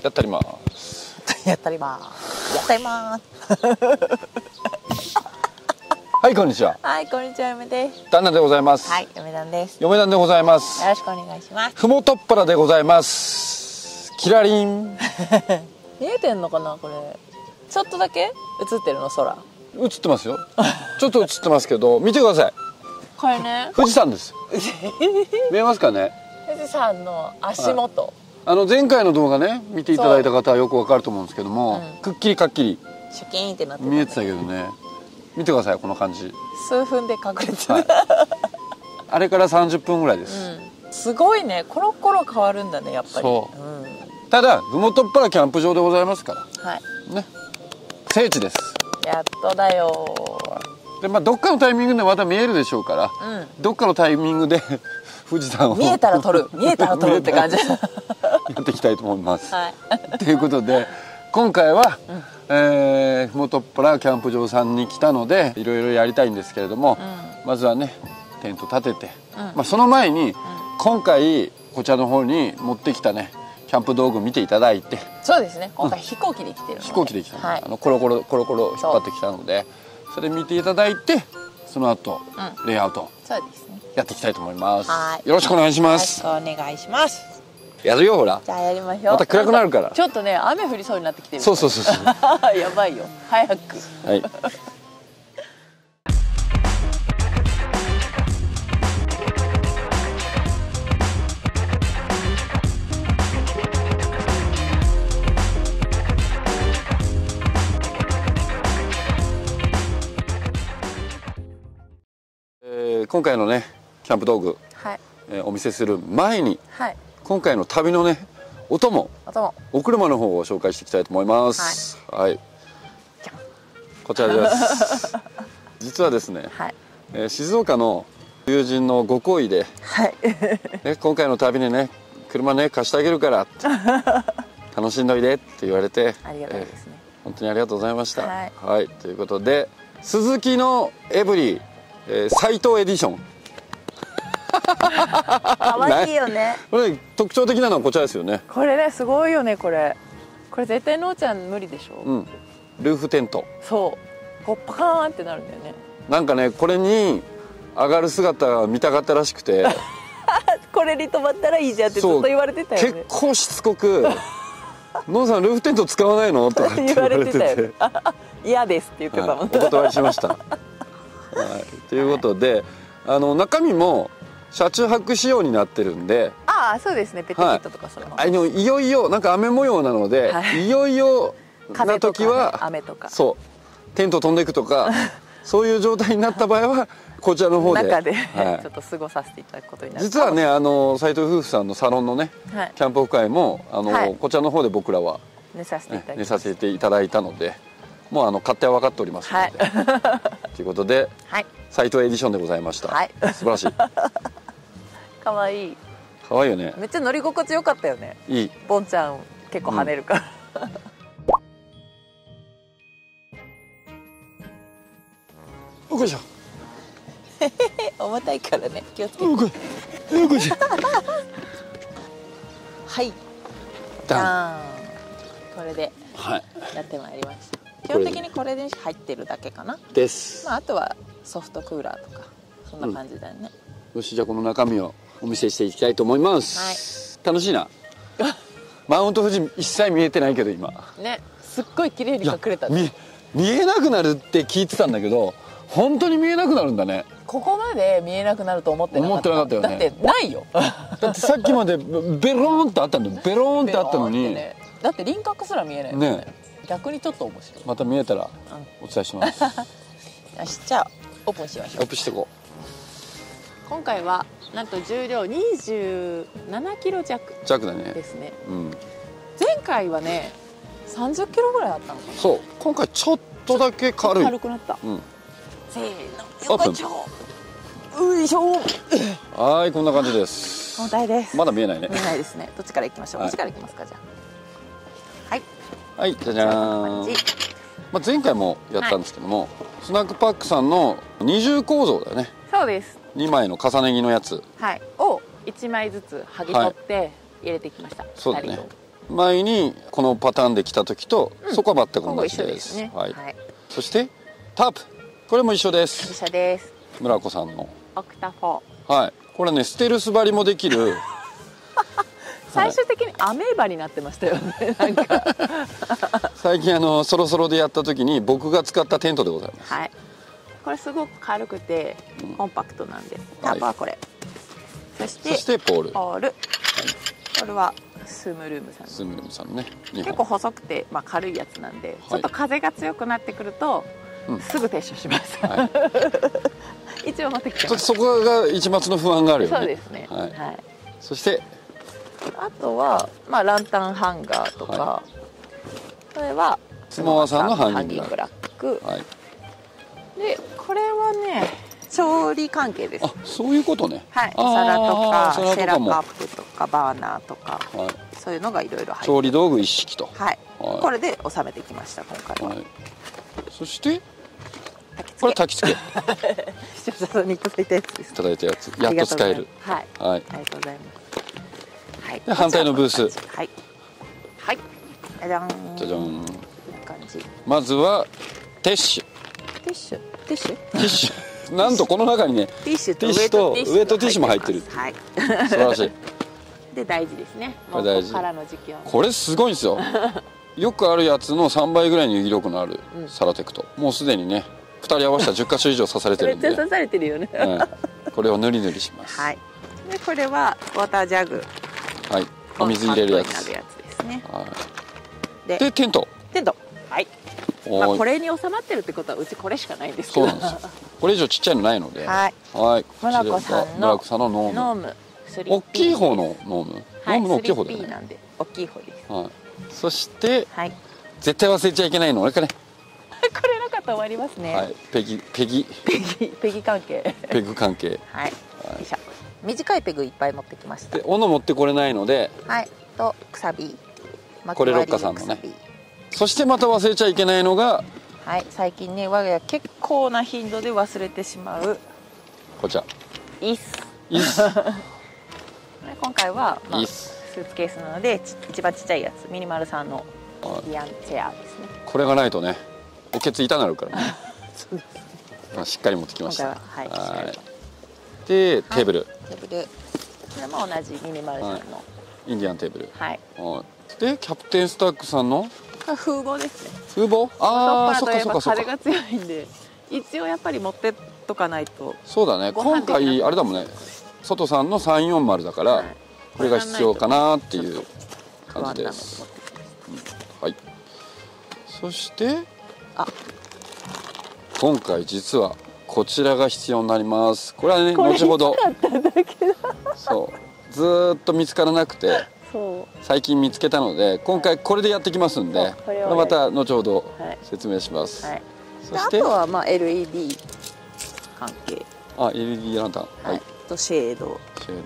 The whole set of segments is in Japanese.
やったります。 やったりますやったりますはい、こんにちは。 はい、こんにちは、嫁です。 旦那でございます。 はい、嫁なんです。 嫁旦でございます。 よろしくお願いします。 ふもとっぱらでございます。キラリン見えてんのかな、これ。ちょっとだけ映ってるの、空。 映ってますよ。ちょっと映ってますけど、見てください。 これね、 富士山です。見えますかね。 富士山の足元。 前回の動画ね、見ていただいた方はよくわかると思うんですけども、くっきりかっきりシュキーンってなって見えてたけどね。見てください、この感じ。 数分で隠れてる、はい、 あれから30分ぐらいです、 すごいね、コロコロ変わるんだね、やっぱり。そう、 ただふもとっぱらキャンプ場でございますから、 はいね、聖地です。 やっとだよ。 で、どっかのタイミングでまた見えるでしょうから、どっかのタイミングで富士山を見えたら撮る見えたら撮るって感じやっていきたいと思います、 はい、 ということで今回は、ふもとっぱらキャンプ場さんに来たのでいろいろやりたいんですけれども、まずはねテント立てて、その前に、今回こちらの方に持ってきたねキャンプ道具見ていただいて。 そうですね、今回飛行機で来てるので、 飛行機で来たの、 はい、 コロコロ引っ張ってきたので、それ見ていただいてその後、レイアウトそうですねやっていきたいと思います。 はい、 よろしくお願いします。 よろしくお願いします。 やるよ、ほら。 じゃあやりましょう。 また暗くなるから。 ちょっとね、雨降りそうになってきてる。 そうやばいよ、早く。 はい。今回のねキャンプ道具、はい、お見せする前に、はい、今回の旅のねお供お車の方を紹介していきたいと思います。はい、はい、こちらです実はですね、はい、静岡の友人のご厚意で、はいね、今回の旅にね車ね貸してあげるからって楽しんどいでって言われて、ありがたいですね、本当にありがとうございました。はい、はい、ということでスズキのエブリー斉藤エディション可愛いよね。 これ特徴的なのはこちらですよね。 これねすごいよね。これ絶対のーちゃん無理でしょ。 ルーフテント。 そうこうパカーンってなるんだよね。 なんかねこれに上がる姿が見たかったらしくてこれに泊まったらいいじゃんってずっと言われてたよね。 結構しつこく「のーさんルーフテント使わないの?」とかって言われてて嫌ですって言ってたもん、 お断りしましたはい、ということで、中身も車中泊仕様になってるんで、 そうですね、ペットキットとかその、 いよいよなんか雨模様なので、いよいよな時は雨とかそうテント飛んでいくとかそういう状態になった場合はこちらの方で中で、ちょっと過ごさせていただくことになる。 実はね斉藤夫婦さんのサロンのね、キャンプオフ会もこちらの方で僕らは寝させていただいたので、もう勝手は分かっておりますので、ということで、斉藤エディションでございました。素晴らしい。 可愛い。 可愛いよね。 めっちゃ乗り心地良かったよね。 いい。 ボンちゃん結構跳ねるから。 よいしょ。 重たいからね、気をつけて。 よいしょ。 はい。ダーン。これでやってまいりました。基本的にこれで入ってるだけかな。です。あとはソフトクーラーとかそんな感じだよね。 よし、じゃあこの中身をお見せしていきたいと思います。楽しいな。マウント富士一切見えてないけど今。ね、すっごい綺麗に隠れた。見えなくなるって聞いてたんだけど、本当に見えなくなるんだね。ここまで見えなくなると思ってなかったよね。だってないよ。だってさっきまでベローンってあったんだよ。ベローンってあったのに。だって輪郭すら見えないよね。逆にちょっと面白い。また見えたらお伝えします。よし、じゃあオープンしましょう。オープンしていこう。今回はなんと重量27キロ弱だね。ですね。前回はね30キロぐらいあったのかな。そう。今回ちょっとだけ軽い。軽くなった。せーの、よいしょ。よいしょ。はい、こんな感じです。重たいです。まだ見えないね。見えないですね。どっちからいきましょう。どっちからいきますか、じゃあ。はい。はい、じゃじゃーん。前回もやったんですけども、スナックパックさんの二重構造だよね。そうです。2枚の重ね着のやつ。はい。を1枚ずつ剥ぎ取って入れてきました。そうだね。 前にこのパターンで来た時と、そこは全く同じです。はい。そしてタープ、これも一緒です。 一緒です。 村子さんのオクタ4。 はい。これね、ステルス張りもできる。 最終的にアメーバになってましたよね。なんか最近そろそろでやった時に僕が使ったテントでございます。 はい。これすごく軽くてコンパクトなんで、タープはこれ。そしてポール。 ポール。これはスームルームさん。 スームルームさんね。 結構細くて軽いやつなんで、ちょっと風が強くなってくるとすぐ停車します。一応持ってきてます。 そこが一抹の不安があるよね。 そうですね。はい。 そしてあとはランタンハンガーとか、これはスモアさんのハンギングラック。でこれはね、調理関係です。 あ、そういうことね。 はい。お皿とかセラカップとかバーナーとか、そういうのがいろいろ入ってる。 調理道具一式と。 はい。これで収めてきました今回は。 そしてこれ焚き付け。 視聴者さんにいただいたやつです。 いただいたやつ、やっと使える。 はい。ありがとうございます。はい。 で反対のブース。 はい。はい。じゃじゃん。 じゃじゃん。 こんな感じ。 まずはティッシュ。 ティッシュ。ティッシュ。 ティッシュ。なんとこの中にね、 ティッシュとウェットティッシュも入ってる。 はい。 素晴らしい。 で大事ですね。 これ大事。 からの時期は。 これすごいんですよ。よくあるやつの3倍ぐらいに威力のあるサラテクト。もうすでにね、2人合わせたら10箇所以上刺されてるんで。 めっちゃ刺されてるよね。 これを塗り塗りします。 はい。でこれはウォータージャグ。 はい。お水入れるやつ。 ですね。 はい。でテント。 テント。はい。これに収まってるってことはうちこれしかないんですけど。 そうなんですよ。これ以上ちっちゃいのないので。 はい。 はい。 村子さんのノーム。 大きい方のノーム。ノームの大きい方だよね。 なんで大きい方です。 はい。そしてはい。絶対忘れちゃいけないのあれかね。 これなかったら終わりますね。 はい。ペギ関係。 ペグ関係。 はい。よいしょ。短いペグいっぱい持ってきました。 で斧持ってこれないので。 はい。とくさび。 これ六花さんのね。そしてまた忘れちゃいけないのが。 はい。最近ね我が家結構な頻度で忘れてしまう。 こちら。 椅子。今回はスーツケースなので一番ちっちゃいやつミニマルさんのイディアンチェアですね。 これがないとねおけつ痛なるからね。 そうですね。 しっかり持ってきました。 はい。 でテーブル。 これも同じミニマルさんのインディアンテーブル。 はい。 でキャプテンスタックさんの風防ですね。 風防？ああ、そっかそっかそっか。 風が強いんで一応やっぱり持ってっとかないと。 そうだね。今回あれだもんね。外さんの340だから、これが必要かなっていう感じです。はい。そして今回実はこちらが必要になります。これはね後ほど。そうずっと見つからなくて最近見つけたので今回これでやってきますんで、これまた後ほど説明します。 そしてあとはLED 関係。 LED ランタン。はい。 とシェード。こ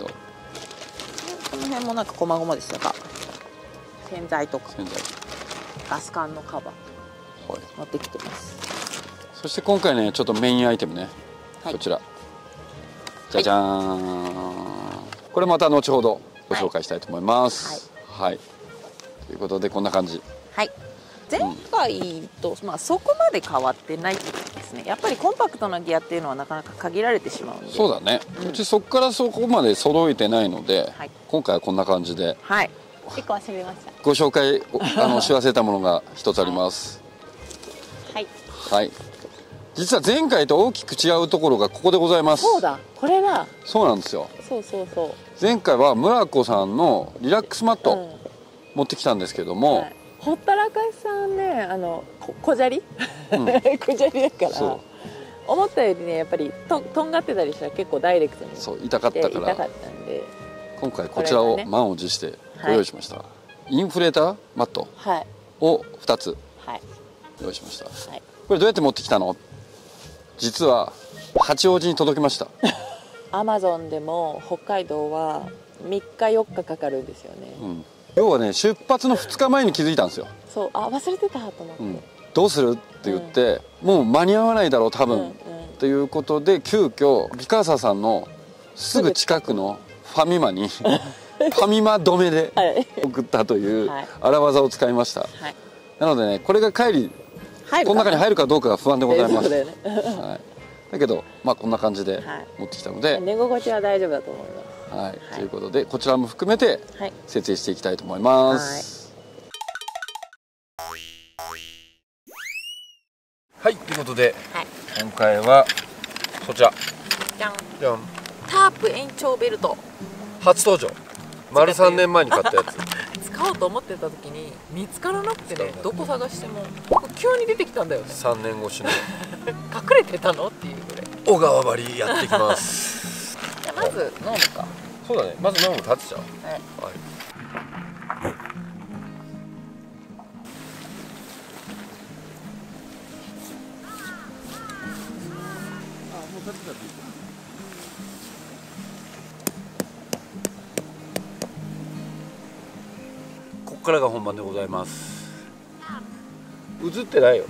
の辺もなんか細々でしたが洗剤とかガス管のカバー持ってきてます。 そして今回ねちょっとメインアイテムね、こちらじゃじゃーん、これまた後ほどご紹介したいと思います。はい、ということでこんな感じ。はい、 前回と、そこまで変わってないですね。やっぱりコンパクトなギアっていうのはなかなか限られてしまうんで。 そうだね、うちそこからそこまで揃えてないので、今回はこんな感じで、 1個忘れました。 ご紹介し忘れたものが一つあります。はい、実は前回と大きく違うところがここでございます。 そうだ、これだ。 そうなんですよ。 そう前回は村子さんのリラックスマット、持ってきたんですけども、 ほったらかしさんね、小砂利小砂利だから思ったよりねやっぱりとんがってたりしたら結構ダイレクトに痛かったから痛かったんで、 今回こちらを満を持してご用意しました。インフレーターマットを2つ用意しました。これどうやって持ってきたの？実は八王子に届きました。 アマゾンでも北海道は3日4日かかるんですよね。 要はね出発の2日前に気づいたんですよ。 そう忘れてたと思って、 どうするって言って、もう間に合わないだろう多分、ということで急遽ビカーサさんのすぐ近くのファミマにファミマ止めで送ったという荒技を使いました。なのでね、これが帰りこの中に入るかどうかが不安でございます。だけどまあこんな感じで持ってきたので、 寝心地は大丈夫だと思います。 はい、ということでこちらも含めて設営していきたいと思います。はい、ということで今回はこちらじゃんじゃん、タープ延長ベルト初登場。丸3年前に買ったやつ使おうと思ってた時に見つからなくてね、どこ探しても急に出てきたんだよね。 3年越しの隠れてたのっていうぐらい。 小川張りやっていきますじゃあまず飲むか。 そうだね、まず飲む立てちゃう。はい、ここからが本番でございます。映ってないよ。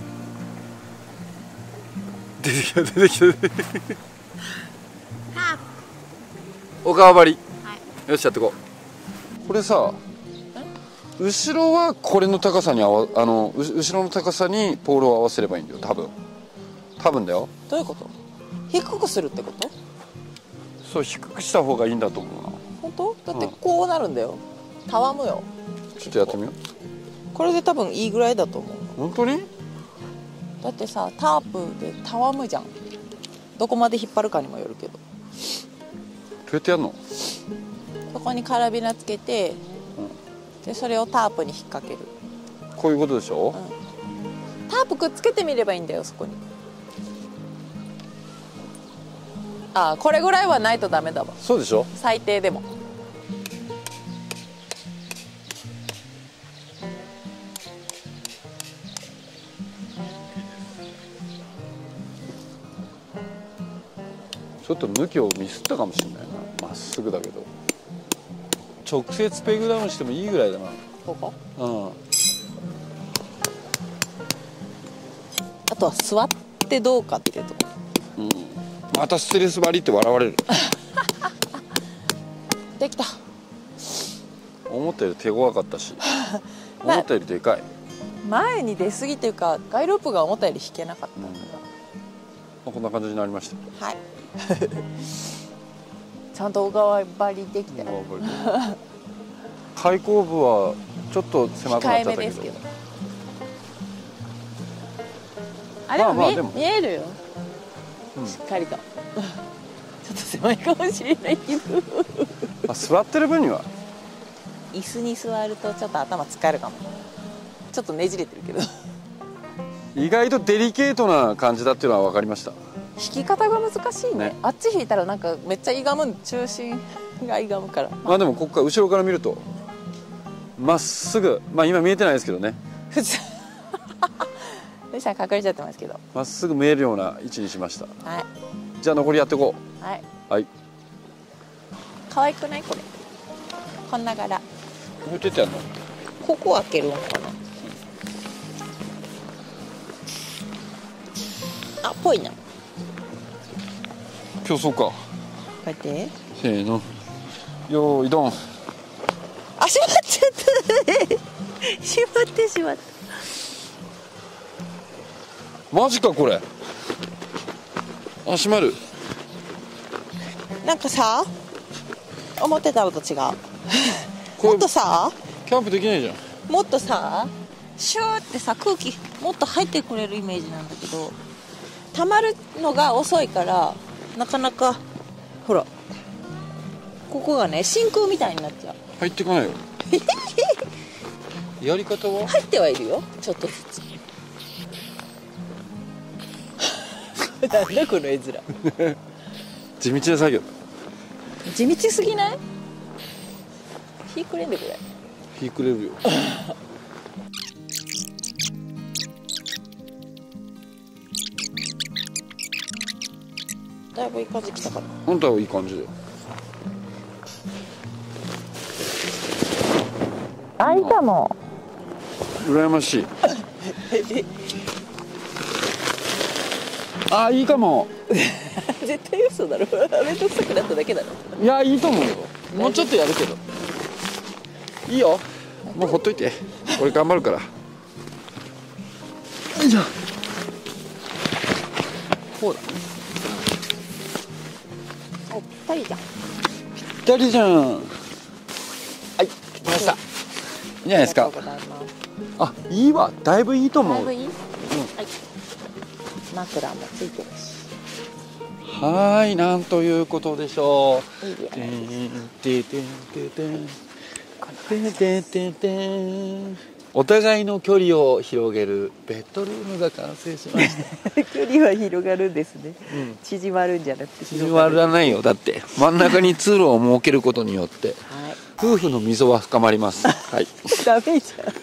出てきた出てきたおかわばり、よしやってこう。これさ、後ろはこれの高さに後ろの高さにポールを合わせればいいんだよ、多分だよ。 どういうこと？低くするってこと？ そう、低くした方がいいんだと思うな。 本当？だってこうなるんだよ。たわむよ。 ちょっとやってみよう。 これで多分いいぐらいだと思う。 本当に？ だってさ、タープでたわむじゃん。どこまで引っ張るかにもよるけど。どうやってやるの？ そこにカラビナつけて、でそれをタープに引っ掛ける。 こういうことでしょ？ タープくっつけてみればいいんだよ、そこに。ああ、これぐらいはないとダメだわ。 そうでしょ？ 最低でも。 ちょっと向きをミスったかもしれないな。まっすぐだけど直接ペグダウンしてもいいぐらいだな。 ここ？ うん。 あとは座ってどうかっていうとこ。 うん。またステレス張りって笑われるできた。 思ったより手強かったし思ったよりでかい。 前に出過ぎというかガイロープが思ったより引けなかった、 こんな感じになりました。 はいちゃんと小川張りできてる。 開口部はちょっと狭くなっちゃったけど。控えめですけど。 あ、でも見えるよ、しっかりとちょっと狭いかもしれないけど座ってる分には。 椅子に座るとちょっと頭使えるかも。ちょっとねじれてるけど意外とデリケートな感じだっていうのは分かりました。 引き方が難しい ね。あっち引いたらなんかめっちゃいがむ、中心がいがむから。 まあでもここから後ろから見るとまっすぐ、まあ今見えてないですけどね富士山隠れちゃってますけど、 まっすぐ見えるような位置にしました。 はい、 じゃあ残りやっていこう。はい、 はい、 可愛くないこれ。こんな柄。 こうやってやるの？ ここ開けるのかな。あ、ぽいな。 競争か。こうやってせーの、よーいドン。 あ、しまっちゃったしまってしまった。 マジかこれ。あ、閉まる。 なんかさ、思ってたのと違うもっとさ、 キャンプできないじゃん。 もっとさ、シューってさ、空気もっと入ってくれるイメージなんだけど、溜まるのが遅いからなかなか、ほらここがね、真空みたいになっちゃう。 入ってこないよやり方は入ってはいるよ、ちょっとずつなんだこの絵面地道な作業。 地道すぎない？日暮れんでくれ。 日暮れるよだいぶいい感じきたかな。 本当はいい感じだよ。 あ、いいかも。 羨ましいあ、いいかも絶対嘘だろめんどくさくなっただけだろ。 いや、いいと思うよ。もうちょっとやるけどいいよ、もうほっといて、俺頑張るから。よいしょ。こうだ。 ぴったりじゃん。ぴったりじゃん。はい、来ました。いいんじゃないですか。あ、いいわ、だいぶいいと思う。だいぶいい。はい。 枕もついてるし。 はい、なんということでしょう。 いいね。 お互いの距離を広げるベッドルームが完成しました距離は広がるんですね、うん、縮まるんじゃなくて縮まらないよ。だって真ん中に通路を設けることによって、はい、夫婦の溝は深まります。はいダメじゃん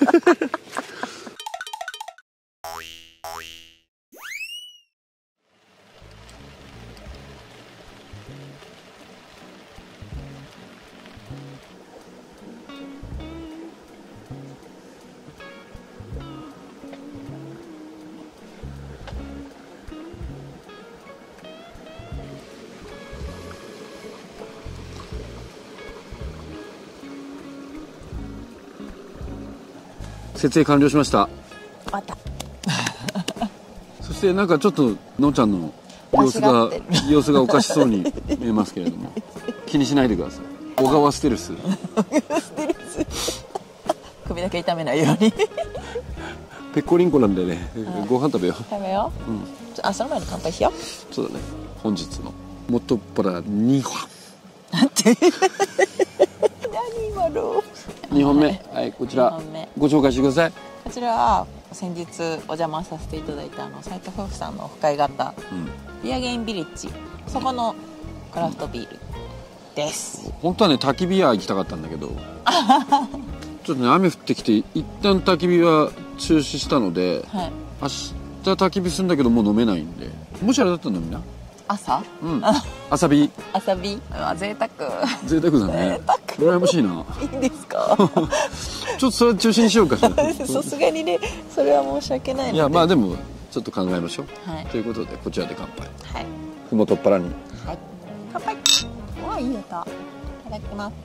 設営完了しました。 あったそしてなんかちょっとのんちゃんの様子がおかしそうに見えますけれども気にしないでください。小川ステルスステルス首だけ痛めないようにペッコリンコなんでね、ご飯食べよう。 食べよう、うん、あ、その前に乾杯しよう。 そうだね。本日のもっとっぱら2本なんて何今の 2本目、はい、こちらご紹介してください。 こちらは先日お邪魔させていただいた斉藤夫婦さんのオフ会があった、ビアゲインビレッジ、そこのクラフトビールです。本当はね焚き火屋行きたかったんだけどちょっとね雨降ってきて一旦焚き火は中止したので、はい、明日焚き火するんだけどもう飲めないんで、もしあれだったら飲みな。 朝？ うん。朝火。 朝火。贅沢。 贅沢だね。羨ましいな。 いいんですか？ ちょっとそれは中止にしようかしら。 さすがにね、それは申し訳ないので。 いやまあでもちょっと考えましょう。 はい。 ということでこちらで乾杯。 はい。 ふもとっぱらに。 はい。乾杯。わあいい音。いただきます。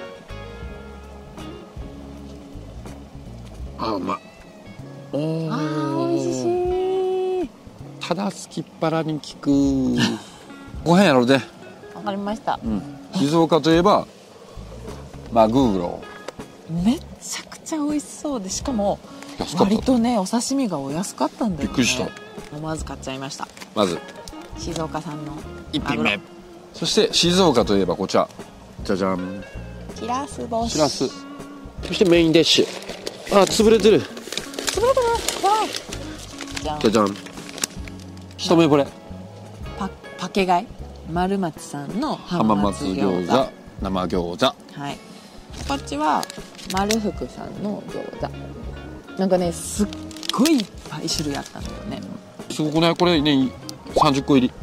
あ、うまい。 あ、美味しい。 ただすきっ腹に効くご飯やろうで。 わかりました、うん、 静岡といえばマグロ。 めちゃくちゃ美味しそうで、しかも割とねお刺身がお安かったんだよね。 びっくりした。 思わず買っちゃいました。 まず静岡産の 1品目。そして静岡といえばこちら、じゃじゃん、 しらす干し。 しらす。そしてメインディッシュ。あ、潰れてる。 潰れてる。わい。 じゃじゃん。一目惚れ。 パケ貝。丸松さんの浜松餃子、生餃子。 はい。こっちは丸福さんの餃子。なんかねすっごいいっぱい種類あったんだよね。 すごくない？これね30個入り。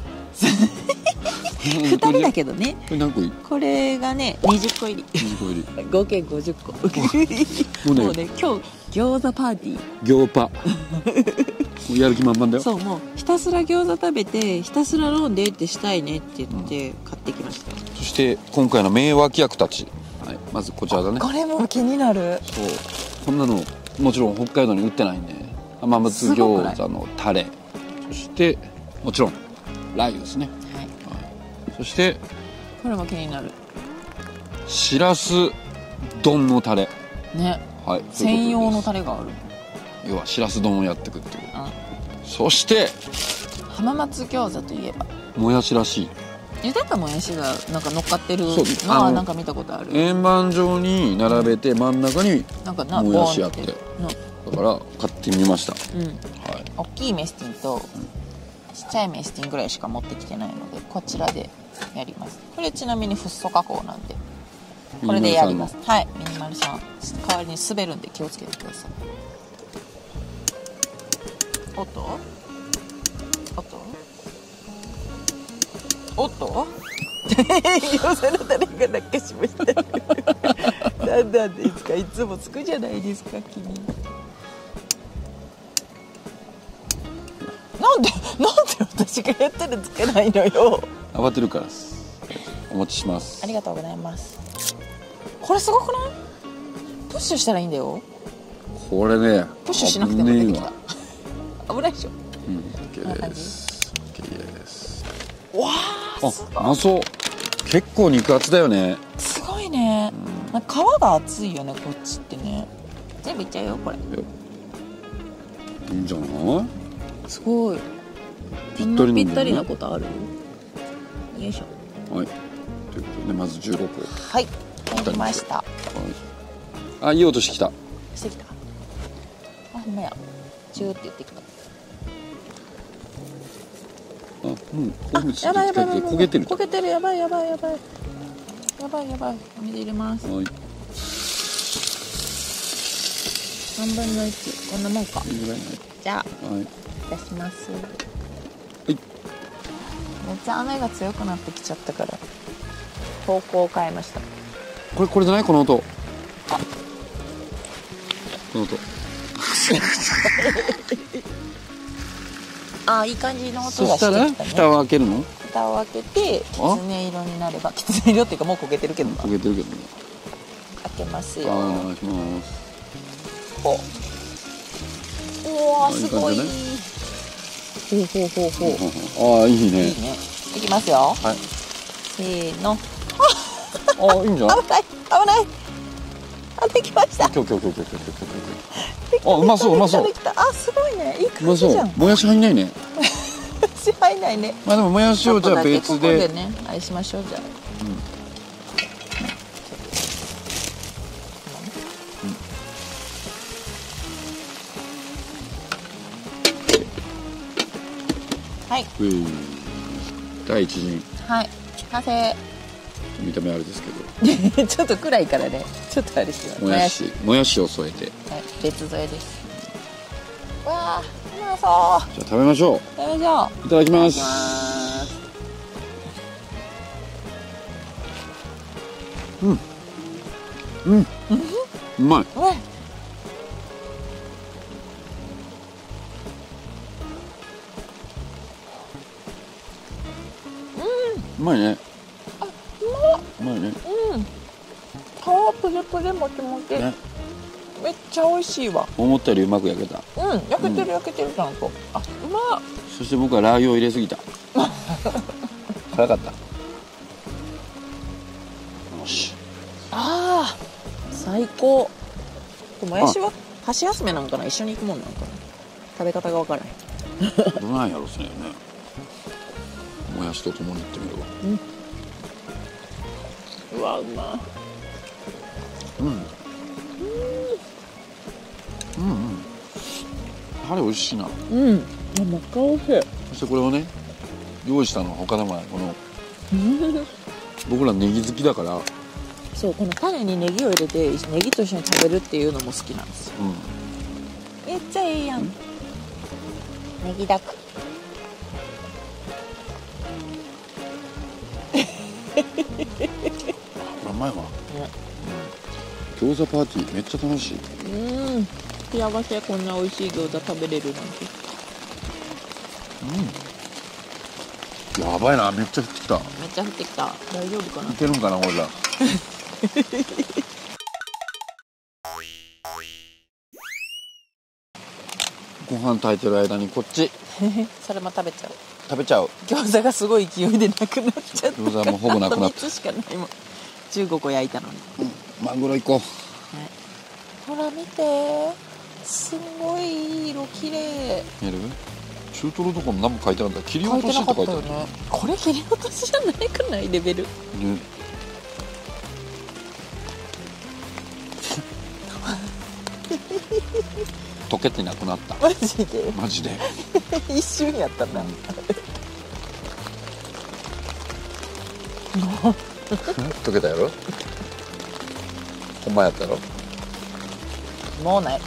2人だけどね。 これ何個入り？ これがね20個入り。 20個入り。 合計50個。もうね今日餃子パーティー。 餃パ。やる気満々だよ。 そう、もうひたすら餃子食べてひたすら飲んでってしたいねって言って買ってきました。 そして今回の名脇役たち、はい、まずこちらだね。 これも気になる。 そう、こんなのもちろん北海道に売ってないんで、浜松餃子のタレ、そしてもちろんラー油ですね、はい、そしてこれも気になるしらす丼のタレね、 はい、 専用のタレがある。 要はしらす丼をやっていくっていう。そして浜松餃子といえばもやしらしい茹でたもやしがなんか乗っかってるのはなんか見たことある。 円盤状に並べて真ん中にもやしあって、だから買ってみました、うん、はい、 大きいメスティンとちっちゃいメスティンぐらいしか持ってきてないのでこちらでやります。これちなみにフッ素加工なんでこれでやります。はい、ミニマルさん代わりに滑るんで気をつけてください。おっとおっとおっと餃子のタレが落下しました何なんですか、いつもつくじゃないですか君。なんで私がやったらつけないのよ。 慌てるからお持ちします。 ありがとうございます。これすごくない？ププッシュしたらいいんだよ。 これね、 プッシュしなくても出てきた。危ないでしょ。 うん、OK です。OK です。 わあ、 うまそう。結構肉厚だよね。 すごいね。なんか皮が厚いよね、こっちってね。全部いっちゃうよ、これ。 いいんじゃない？ すごい。 ぴったりなんだよね。 ぴったりなことある？よいしょ。 はい。ということでまず15個。 はい。入りました。はい。 あ、いい音してきた。 してきた。あ、ほんまや。チューって言ってきた。 あ、 やばいやばい、 焦げてる。 焦げてる、やばいやばいやばい。やばいやばい。お水入れます。 はい。 3分の1、こんなもんか。じゃあ、 はい。 出します。 はい。 めっちゃ雨が強くなってきちゃったから方向を変えました。 これじゃない？この音。 あ、 この音。 あ、いい感じの音がしてきたね。そしたら蓋を開けるの？ 蓋を開けてきつね色になれば、きつね色っていうかもう焦げてるけどな。 焦げてるけどね。 開けますよ。 お願いします。 おお、すごい。ほうほうほうほう。 ああ、いいね。 いいね。いきますよ。 はい。 せーの。 あ、いいんじゃない？ 危ない危ない。あ、できました。 今日。あ、うまそううまそう。 あ、すごいね。いい感じじゃん。 もやし入んないね。 もやし入んないね。 まあでももやしをじゃあ別で。 ここでね、あれしましょうじゃあ。はい。 第一陣。 はい。完成。 見た目あれですけど。ちょっと暗いからね。ちょっとあれしてます。 もやしを添えて。 はい。別添えです。わあ、うまそう。 じゃあ食べましょう。 食べましょう。いただきます。うまい。うまいね。 あ、 うまいね。 皮プリプリもちもち。めっちゃ美味しいわ。 思ったよりうまく焼けた。 焼けてるちゃんと。あ、うまっ。 そして僕はラー油を入れすぎた。辛かった。よし。 ああ、最高。もやしは箸休めなんかな、一緒に行くもんなんかな。食べ方がわからない。 どないやろそれね。もやしとともにいってみるわ。 うわ、うま。 あれ美味しいな。 めっちゃ美味しい。 そしてこれをね、用意したのは他でもないこの僕らネギ好きだから。 そう、このタレにネギを入れてネギと一緒に食べるっていうのも好きなんですよ。めっちゃいいやん。ネギだく。 うまいわ。餃子パーティーめっちゃ楽しい。 幸せ、こんな美味しい餃子食べれるなんて。やばいな、めっちゃ降ってきた。 めっちゃ降ってきた。大丈夫かな。 いけるんかな、これら。ご飯炊いてる間にこっち。 それも食べちゃう。 食べちゃう。 餃子がすごい勢いでなくなっちゃった。 餃子もほぼなくなった。 3つしかないもん。15個焼いたのに。 マグロ行こう。 ほら見て。すごい色綺麗。 見える？中トロとかも何も書いてなかった。切り落としって書いてあるね。 これ切り落としじゃないくないレベル。ね。 溶けてなくなった。 マジで。 マジで。 一瞬やったな。 溶けたやろ。ほんまやったやろ。 もうない。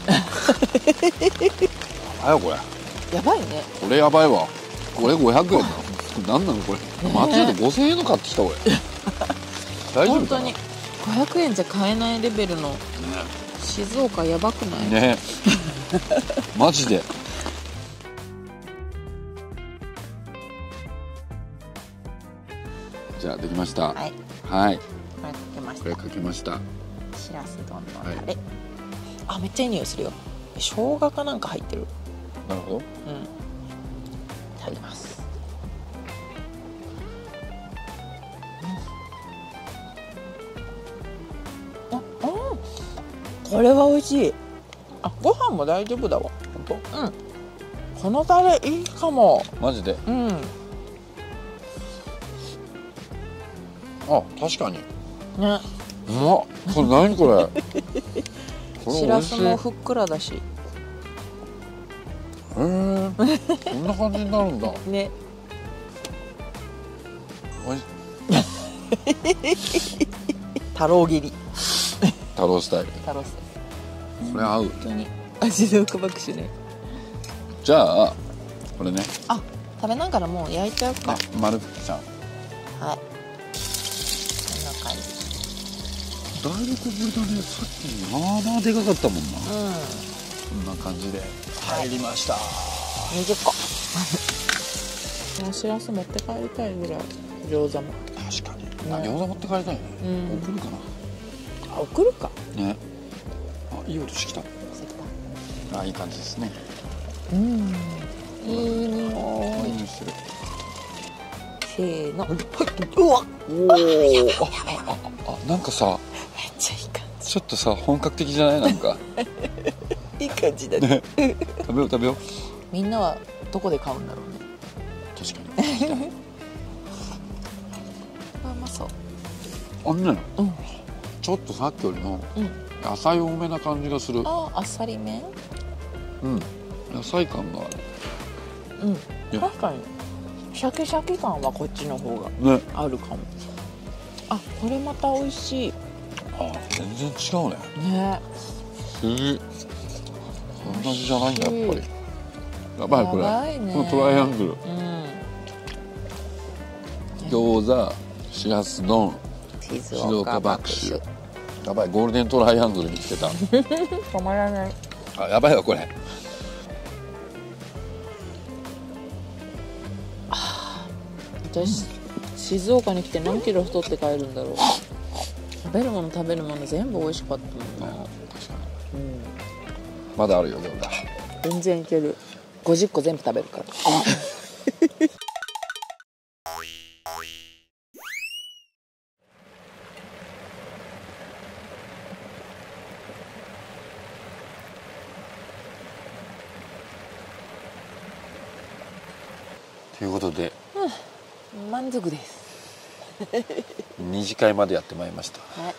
あやこれ。 やばいね。 これやばいわ。これ500円だ。なんなのこれ。街で5000円の買ってきた俺。大丈夫かな。 本当に500円じゃ買えないレベルの。静岡やばくない？ ね。マジで。じゃあできました。はい。はい。 これかけました。 これかけました。 しらす丼のタレ、はい、あ、めっちゃいい匂いするよ。生姜かなんか入ってる。 なるほど。うん。いただきます。これは美味しい。あ、ご飯も大丈夫だわ。 本当？ うん。このタレいいかも。 マジで？ うん。 あ、確かに。 ね。 うまっ。これ何これ？ しらすもふっくらだし。 こんな感じになるんだ。 ね。 おい。 太郎切り。 太郎スタイル。 太郎スタイル。 これ合う。 本当に味の深くしね。 じゃあこれね。 あ、食べながらもう焼いちゃうか。 丸福ちゃん。 はい。こんな感じ。 だいぶこぼれたね。さっきまあまあでかかったもんな。こんな感じで入りました。 20個。しらす持って帰りたいぐらい。餃子も。 確かに。餃子持って帰りたいね。送るかな。 あ、送るか。 ね。あ、いい音してきた。あ、いい感じですね。 いい匂い。 いい匂いする。 せーの。うわ。 おお。あ、なんかさ。 めっちゃいい感じ。 ちょっとさ、本格的じゃない？なんか。 いい感じだね。 食べよう。 みんなはどこで買うんだろうね。 確かに。 うまそう。 あんね。ちょっとさっきよりも野菜多めな感じがする。 あっさりめ。 野菜感がある。確かにシャキシャキ感はこっちの方があるかも。あ、これまた美味しい。 あ、全然違うね。 ね。 同じじゃないんだやっぱり。やばいこれ。このトライアングル。餃子、しらす丼、静岡爆酒。やばい、ゴールデントライアングル見つけた。 止まらない。 あ、やばいわこれ。 私静岡に来て何キロ太って帰るんだろう。食べるもの全部美味しかったもんな。 確かに。まだあるよ餃子。 全然いける。50個全部食べるから。 ということで、 満足です。 2次会までやってまいりました。 はい。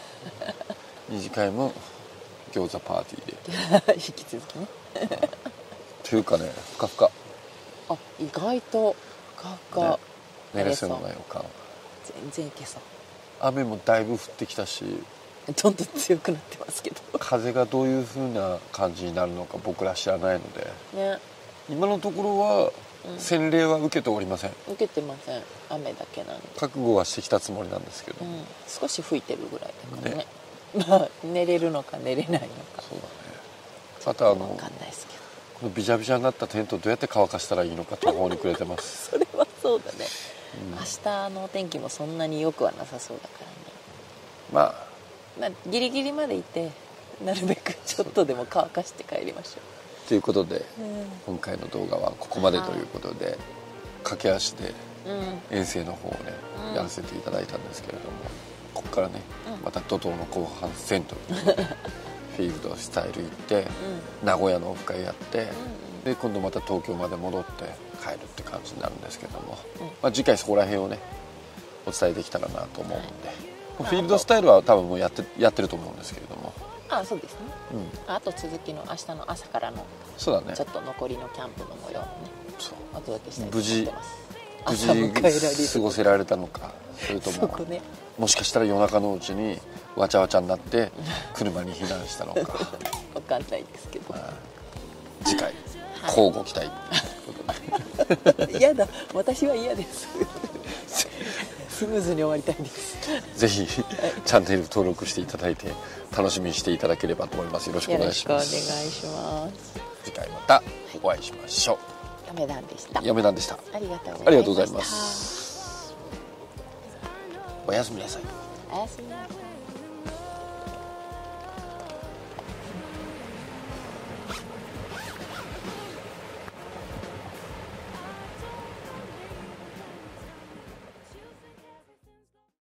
2次会も餃子パーティーで引き続きね。 というかね、ふかふか。 あ、意外とふかふか。 寝れそうな予感。 全然いけそう。 雨もだいぶ降ってきたし、 どんどん強くなってますけど。 風がどういう風な感じになるのか僕ら知らないので。ね。今のところは洗礼は受けておりません。 受けてません。雨だけなんで。 覚悟はしてきたつもりなんですけど。 少し吹いてるぐらいだからね。まあ寝れるのか寝れないのか。 そうだね。また分かんないですけど。このビジャビジャになったテントどうやって乾かしたらいいのか途方に暮れてます。 それはそうだね。明日のお天気もそんなに良くはなさそうだからね。まあギリギリまでいてなるべくちょっとでも乾かして帰りましょう。 ということで、今回の動画はここまでということで、駆け足で遠征の方をね、やらせていただいたんですけれども、ここからね、また怒涛の後半戦ということでフィールドスタイル行って、名古屋のオフ会やって、で今度また東京まで戻って帰るって感じになるんですけども、次回そこら辺をねお伝えできたらなと思うので、フィールドスタイルは多分もうやってると思うんですけれども。 そうですね。あと続きの明日の朝からのそうだね。 ちょっと残りのキャンプの模様をね、お届けしたいと無思ってます。 事過ごせられたのか、それとももしかしたら夜中のうちにわちゃわちゃになって車に避難したのか分かんないですけど、 次回交互期待嫌だ、私は嫌です。スムーズに終わりたいです。 ぜひチャンネル登録していただいて楽しみにしていただければと思います。よろしくお願いします。 よろしくお願いします。 次回またお会いしましょう。 嫁団でした。 嫁団でした。 ありがとうございます。おやすみなさい。 おやすみなさい。